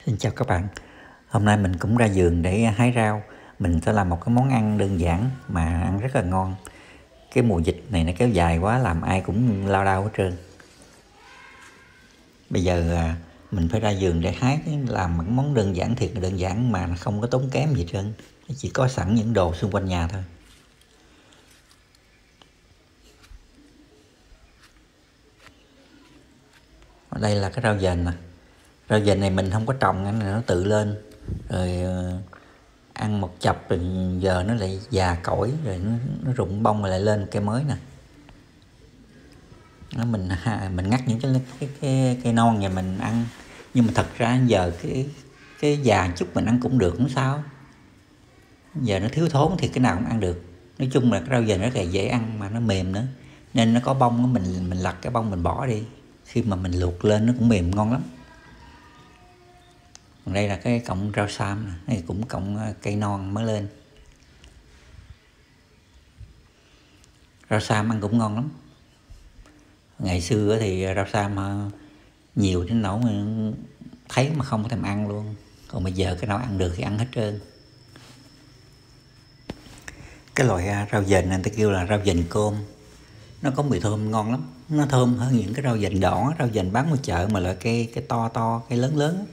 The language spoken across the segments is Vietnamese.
Xin chào các bạn. Hôm nay mình cũng ra vườn để hái rau. Mình sẽ làm một cái món ăn đơn giản mà ăn rất là ngon. Cái mùa dịch này nó kéo dài quá làm ai cũng lao đao hết trơn. Bây giờ mình phải ra vườn để hái, làm một món đơn giản, thiệt là đơn giản mà nó không có tốn kém gì hết trơn. Chỉ có sẵn những đồ xung quanh nhà thôi. Ở đây là cái rau dền nè. Rau dền này mình không có trồng, nó tự lên. Rồi ăn một chập rồi giờ nó lại già cỗi, rồi nó rụng bông rồi lại lên cây mới nè. Đó, mình ngắt những cái cây non nhà mình ăn, nhưng mà thật ra giờ cái già chút mình ăn cũng được, không sao. Giờ nó thiếu thốn thì cái nào cũng ăn được. Nói chung là cái rau dền rất là dễ ăn mà nó mềm nữa, nên nó có bông mình lặt cái bông mình bỏ đi, khi mà mình luộc lên nó cũng mềm ngon lắm. Còn đây là cái cọng rau sam này, cũng cọng cây non mới lên. Rau sam ăn cũng ngon lắm. Ngày xưa thì rau sam nhiều đến nỗi mà thấy mà không có thèm ăn luôn. Còn bây giờ cái nào ăn được thì ăn hết trơn. Cái loại rau dền này người ta kêu là rau dền cơm. Nó có mùi thơm ngon lắm. Nó thơm hơn những cái rau dền đỏ, rau dền bán ngoài chợ mà loại cây to, cây lớn.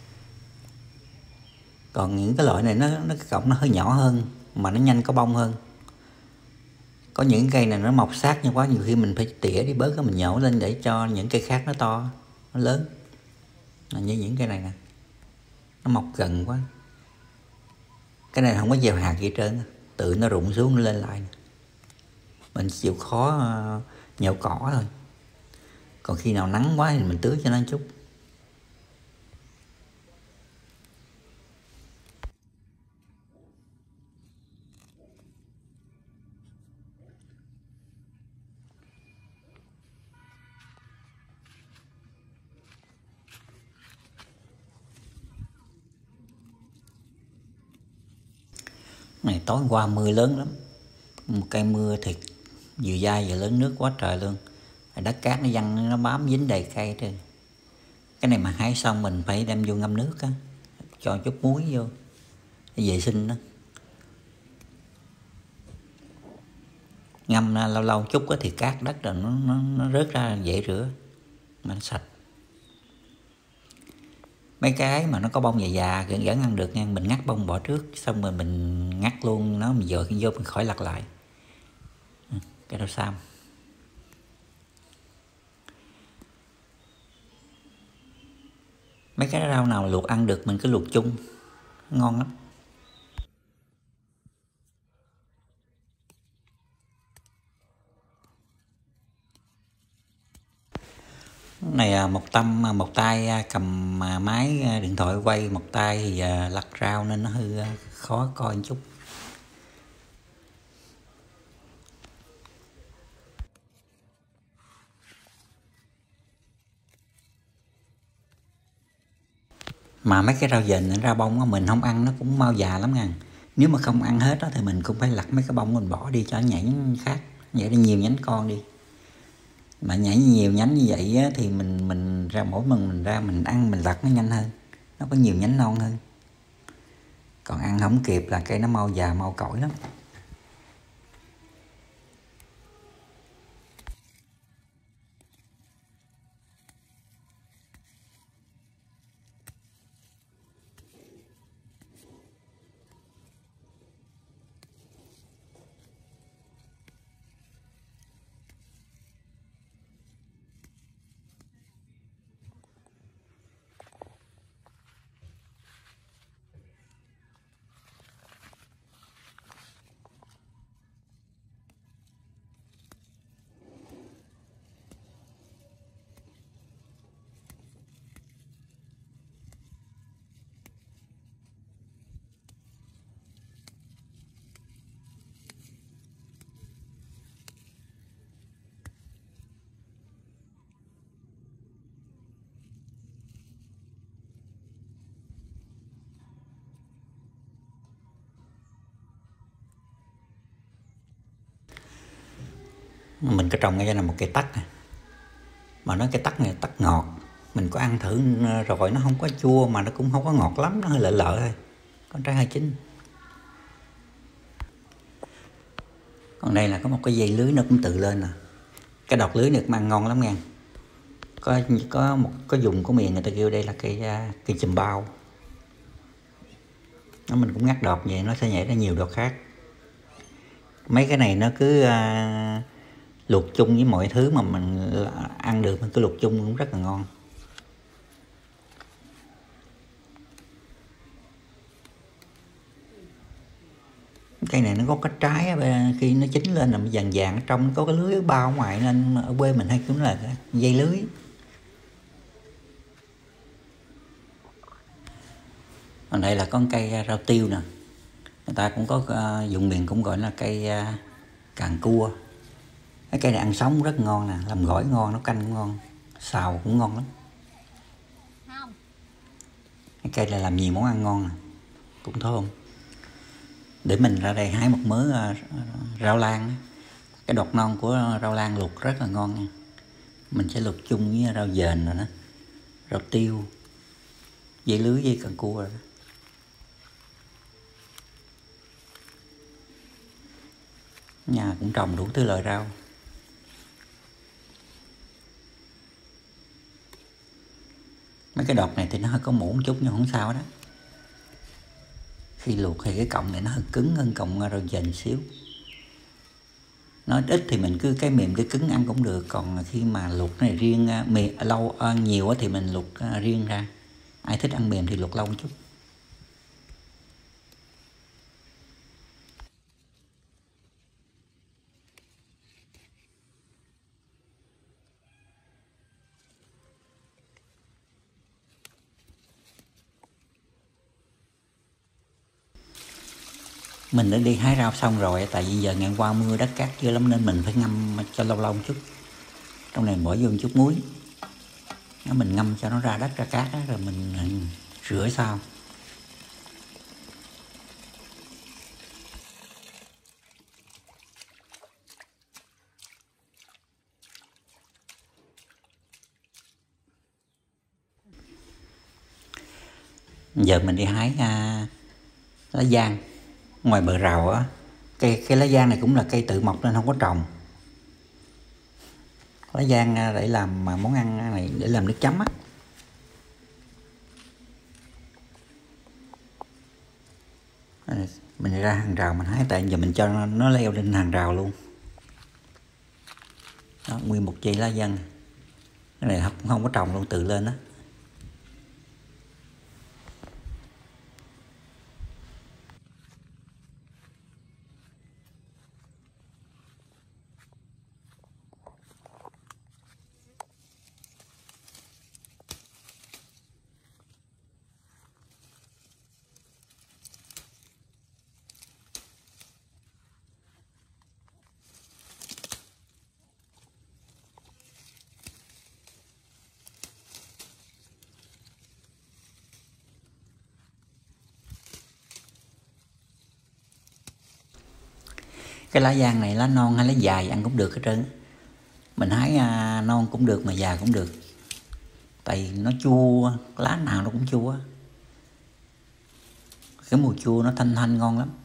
Còn những cái loại này nó cái cọng nó hơi nhỏ hơn mà nó nhanh có bông hơn. Có những cây này nó mọc sát nhau quá, nhiều khi mình phải tỉa đi bớt, mình nhổ lên để cho những cây khác nó to, nó lớn. Như những cây này nè, nó mọc gần quá. Cái này không có gieo hạt gì hết trơn, tự nó rụng xuống nó lên lại. Mình chịu khó nhổ cỏ thôi. Còn khi nào nắng quá thì mình tưới cho nó một chút. Này tối qua mưa lớn lắm, một cây mưa thiệt, vừa dai vừa lớn nước quá trời luôn. Đất cát nó văng, nó bám dính đầy cây trên. Cái này mà hái xong mình phải đem vô ngâm nước á, cho chút muối vô để vệ sinh đó. Ngâm lâu lâu chút thì cát đất rồi nó rớt ra dễ rửa mà nó sạch. Mấy cái mà nó có bông già vẫn ăn được nha. Mình ngắt bông bỏ trước, xong rồi mình ngắt luôn nó, mình dội vô mình khỏi lặt lại. Cái rau sam. Mấy cái rau nào luộc ăn được mình cứ luộc chung, ngon lắm. Này một tay cầm máy điện thoại quay, một tay thì lặt rau nên nó hơi khó coi một chút. Mà mấy cái rau dền, rau bông mình không ăn nó cũng mau già lắm nha. Nếu mà không ăn hết thì mình cũng phải lặt mấy cái bông mình bỏ đi cho nó nhảy khác, vậy để nhiều nhánh con đi. Mà nhảy nhiều nhánh như vậy thì mình ra mỗi lần mình ra mình ăn mình lặt nó nhanh hơn, nó có nhiều nhánh non hơn. Còn ăn không kịp là cây nó mau già mau cỗi lắm. Mình có trồng ngay đây là một cây tắc này, mà nói cây tắc này tắc ngọt, Mình có ăn thử rồi, nó không có chua mà nó cũng không có ngọt lắm, nó hơi lợ lợ thôi, con trái hơi chín. Còn đây là có một cái dây lưới nó cũng tự lên nè. Cái đọt lưới này cũng ăn ngon lắm nha. Có dùng của miền người ta kêu đây là cây chùm bao. Nó mình cũng ngắt đọt vậy nó sẽ nhảy ra nhiều đọt khác. Mấy cái này nó cứ luộc chung với mọi thứ mà mình ăn được, mình cứ luộc chung cũng rất là ngon. Cây này nó có cái trái khi nó chín lên là vàng vàng, ở trong có cái lưới bao ngoài, nên ở quê mình hay cũng là dây lưới. Còn đây là con cây rau tiêu nè, người ta cũng có dùng miền cũng gọi là cây càng cua. Cái cây này ăn sống rất ngon nè, làm gỏi ngon, nấu canh cũng ngon, xào cũng ngon lắm. Cái cây này làm nhiều món ăn ngon nè, cũng thơm. Để mình ra đây hái một mớ rau lang. Cái đọt non của rau lang luộc rất là ngon nha. Mình sẽ luộc chung với rau dền rồi đó, rau tiêu, dây lưới với càng cua rồi đó. Nhà cũng trồng đủ thứ loại rau. Mấy cái đọt này thì nó hơi có mủ một chút nhưng không sao đó. Khi luộc thì cái cọng này nó hơi cứng hơn cọng rau dền xíu. Nó ít thì mình cứ cái mềm cái cứng ăn cũng được. Còn khi mà luộc này riêng lâu nhiều thì mình luộc riêng ra. Ai thích ăn mềm thì luộc lâu một chút. Mình đã đi hái rau xong rồi, tại vì giờ ngày qua mưa đất cát dữ lắm nên mình phải ngâm cho lâu lâu một chút. Trong này bỏ vô một chút muối, mình ngâm cho nó ra đất ra cát đó, rồi mình rửa sau. Giờ mình đi hái lá giang ngoài bờ rào á. Cây lá giang này cũng là cây tự mọc nên không có trồng. Lá giang để làm món ăn này, để làm nước chấm á. Mình ra hàng rào mình hái, tại giờ mình cho nó leo lên hàng rào luôn. Đó, nguyên một dây lá giang. Cái này không có trồng luôn, tự lên đó. Cái lá giang này lá non hay lá dài ăn cũng được hết trơn. Mình hái non cũng được mà già cũng được. Tại nó chua, lá nào nó cũng chua. Cái mùi chua nó thanh thanh ngon lắm.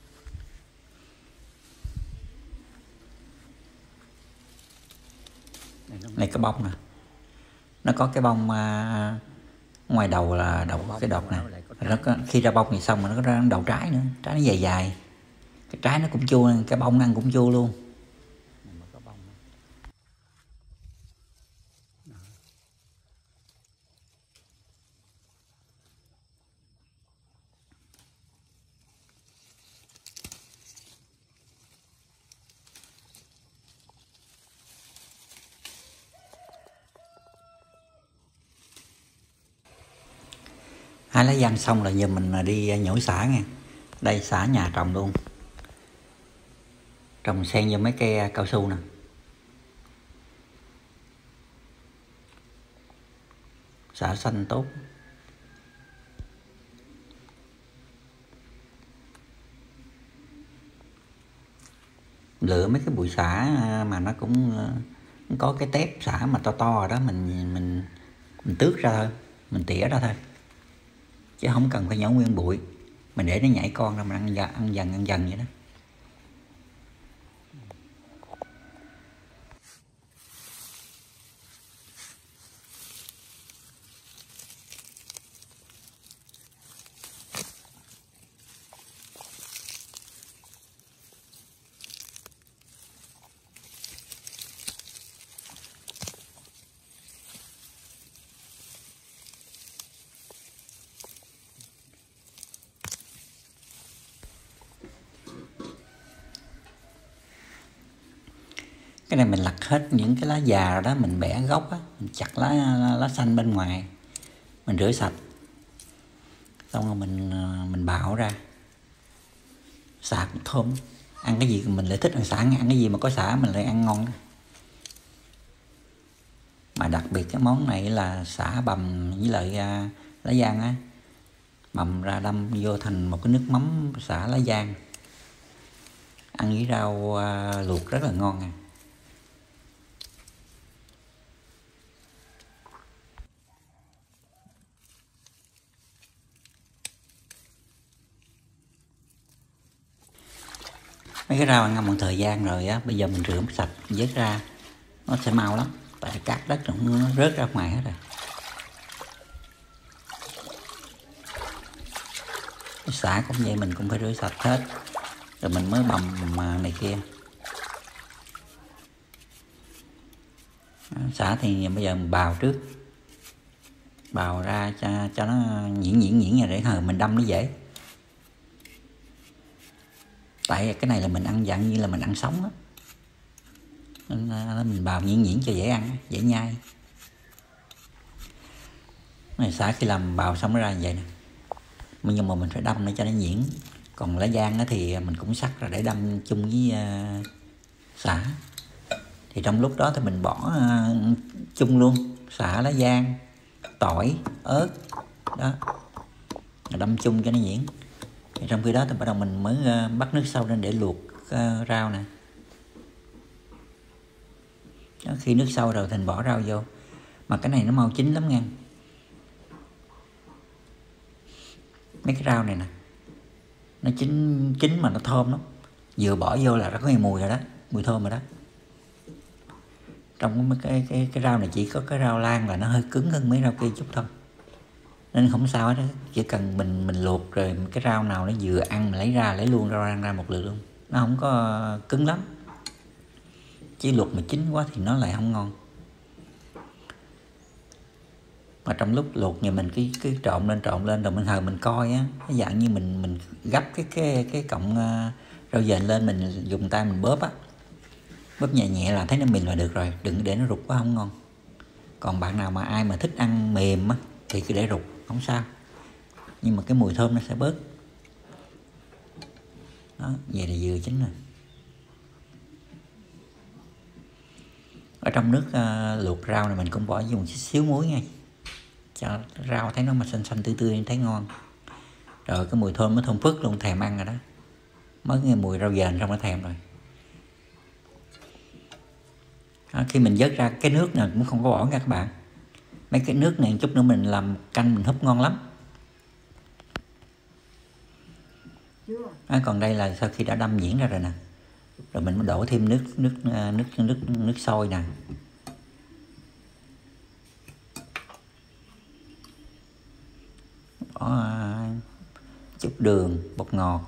Này cái bông nè. Nó có cái bông ngoài đầu là đầu cái đọt nè. Khi ra bông thì xong rồi nó có ra đầu trái nữa. Trái nó dài dài. Cái trái nó cũng chua, cái bông ăn cũng chua luôn. Hái lá giang xong là giờ mình đi nhổ xả nha. Đây xả nhà trồng luôn. Trồng xen vô mấy cây cao su nè. Xả xanh tốt. Lựa mấy cái bụi xả mà nó cũng có cái tép xả mà to to rồi đó, mình mình tước ra thôi, mình tỉa ra thôi, chứ không cần phải nhổ nguyên bụi, mình để nó nhảy con ra mình ăn dần vậy đó. Cái này mình lặt hết những cái lá già rồi đó, mình bẻ gốc á, mình chặt lá xanh bên ngoài, mình rửa sạch, xong rồi mình bạo ra, xả cũng thơm. Ăn cái gì mình lại thích ăn xả, ăn cái gì mà có xả mình lại ăn ngon đó. Mà đặc biệt cái món này là xả bằm với lại lá giang á, bằm ra đâm vô thành một cái nước mắm xả lá giang, ăn với rau luộc rất là ngon à. Mấy cái rau ăn ngâm một thời gian rồi á, bây giờ mình rửa sạch vớt ra, nó sẽ mau lắm, tại cát đất nó rớt ra ngoài hết rồi. Xả cũng vậy, mình cũng phải rửa sạch hết rồi mình mới bằm này kia. Xả thì bây giờ mình bào trước, bào ra cho nó nhuyễn ra để mình đâm nó dễ. Tại cái này là mình ăn dặn như là mình ăn sống á, nên mình bào nhuyễn cho dễ ăn, dễ nhai. Này xả khi làm bào xong nó ra như vậy nè, nhưng mà mình phải đâm để cho nó nhuyễn. Còn lá giang á thì mình cũng sắc ra để đâm chung với xả. Thì trong lúc đó thì mình bỏ chung luôn xả, lá giang, tỏi, ớt đó, đâm chung cho nó nhuyễn. Thì trong khi đó thì bắt đầu mình mới bắt nước sôi lên để luộc rau nè. Đó, khi nước sôi rồi thì mình bỏ rau vô. Mà cái này nó mau chín lắm nha. Mấy cái rau này nè, nó chín mà nó thơm lắm. Vừa bỏ vô là nó có mùi rồi đó, mùi thơm rồi đó. Trong cái rau này chỉ có cái rau lan là nó hơi cứng hơn mấy rau kia chút thôi, nên không sao hết. Chỉ cần mình luộc rồi cái rau nào nó vừa ăn mình lấy luôn rau ăn ra một lượt luôn, nó không có cứng lắm. Chứ luộc mà chín quá thì nó lại không ngon. Mà trong lúc luộc nhà mình cứ trộn lên rồi mình coi á, cái dạng như mình gấp cái cọng rau dền lên, mình dùng tay mình bóp á, bóp nhẹ nhẹ là thấy nó mềm là được rồi, đừng để nó rụt quá không ngon. Còn bạn nào mà ai mà thích ăn mềm á thì cứ để rụt không sao, nhưng mà cái mùi thơm nó sẽ bớt. Đó, vậy là vừa chín rồi. Ở trong nước luộc rau này mình cũng bỏ dùng xíu muối nha, cho rau thấy nó mà xanh xanh tươi tươi thấy ngon. Rồi cái mùi thơm nó thơm phức luôn, thèm ăn rồi đó. Mới nghe mùi rau dền xong nó thèm rồi. Đó, khi mình vớt ra cái nước này cũng không có bỏ nha các bạn. Mấy cái nước này chút nữa mình làm canh mình húp ngon lắm. Đó, còn đây là sau khi đã đâm nhuyễn ra rồi nè, rồi mình mới đổ thêm nước sôi nè. Bỏ chút đường, bột ngọt,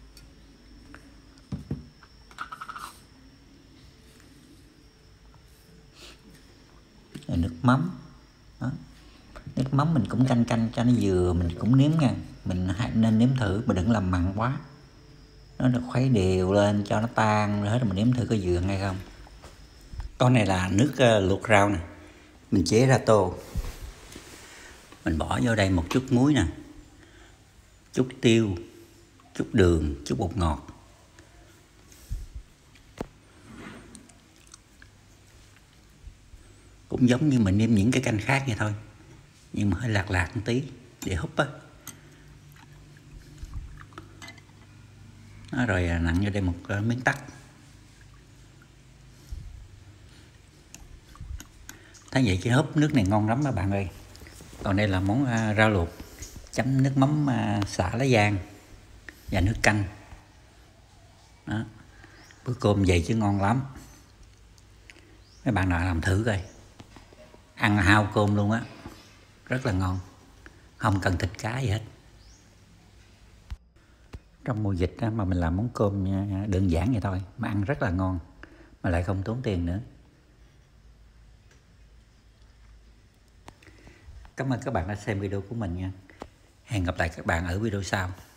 rồi nước mắm. Đó. Nước mắm mình cũng canh cho nó vừa, mình cũng nếm nha, mình nên nếm thử, mà đừng làm mặn quá. Nó được khuấy đều lên cho nó tan rồi hết, rồi mình nếm thử có vừa hay không. Con này là nước luộc rau nè, mình chế ra tô, mình bỏ vô đây một chút muối nè, chút tiêu, chút đường, chút bột ngọt. Cũng giống như mình nêm những cái canh khác vậy thôi, nhưng mà hơi lạc một tí để húp á. Đó, rồi nặn vô đây một miếng tắc. Thấy vậy chứ húp nước này ngon lắm các bạn ơi. Còn đây là món rau luộc chấm nước mắm xả lá giang và nước canh. Đó. Bữa cơm vậy chứ ngon lắm. Mấy bạn nào làm thử coi. Ăn hao cơm luôn á. Rất là ngon. Không cần thịt cá gì hết. Trong mùa dịch mà mình làm món cơm đơn giản vậy thôi mà ăn rất là ngon, mà lại không tốn tiền nữa. Cảm ơn các bạn đã xem video của mình nha. Hẹn gặp lại các bạn ở video sau.